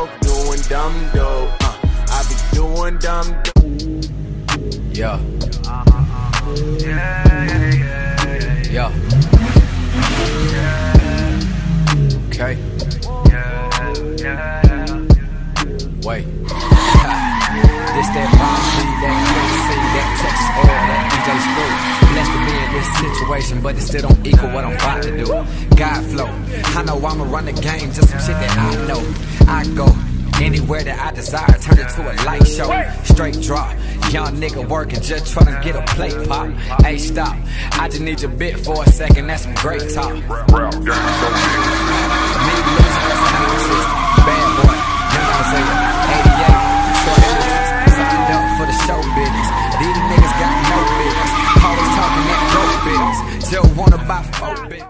dope, doing dumb dope. I be doing dumb dope. Yeah. Yeah. Okay. Wait. This that bomb beat, that KC, that Texas oil, that DJ Screw. Blessed to be in this situation, but it still don't equal what I'm about to do. God flow. I know I'ma run the game, just some shit that I know. I go anywhere that I desire, turn it to a light show. Straight drop, young nigga working, just tryna get a plate pop. Hey, stop, I just need your bit for a second, that's some great talk. Me losing, that's a new system. Bad boy, you gotta say it. 88, short distance, signed up for the show business. These niggas got no business, always talking that dope business. Just wanna buy 4 bits.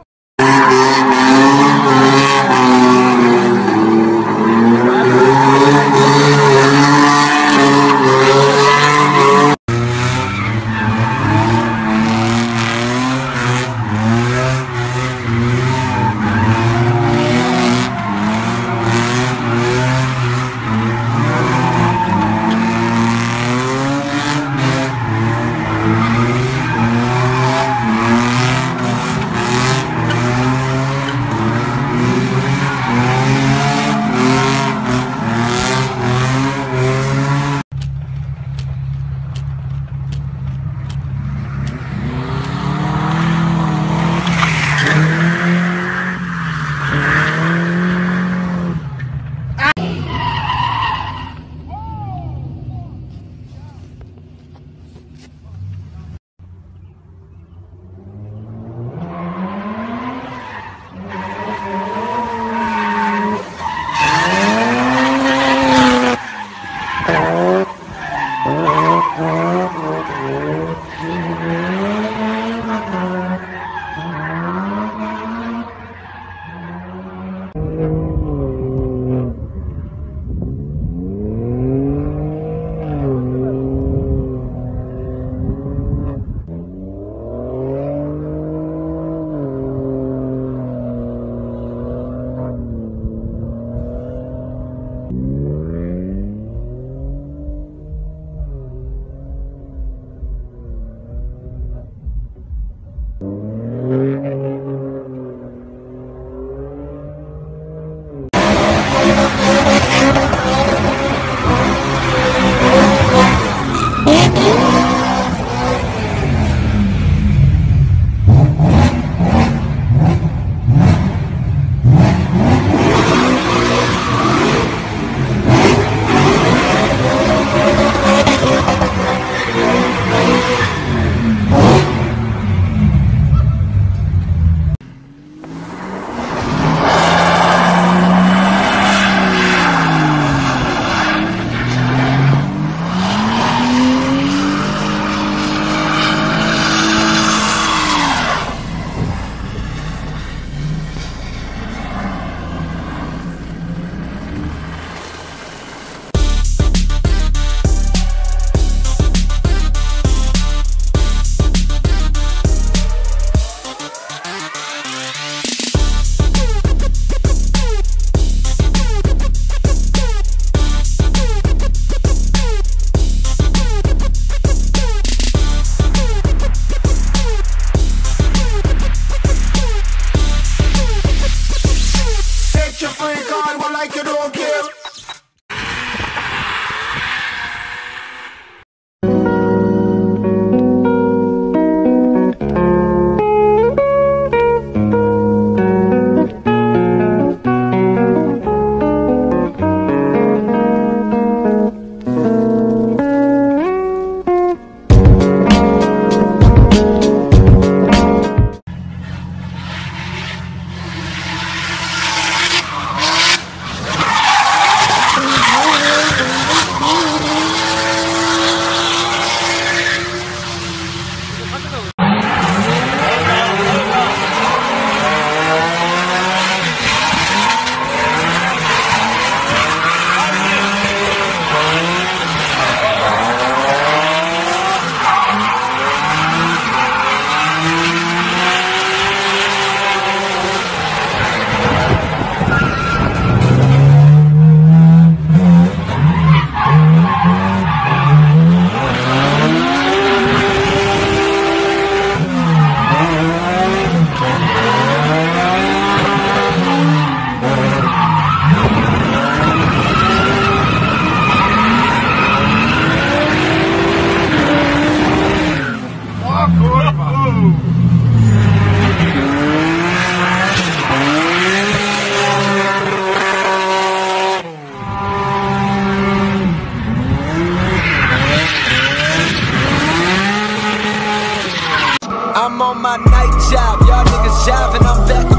on my night job. Y'all niggas jiving, I'm back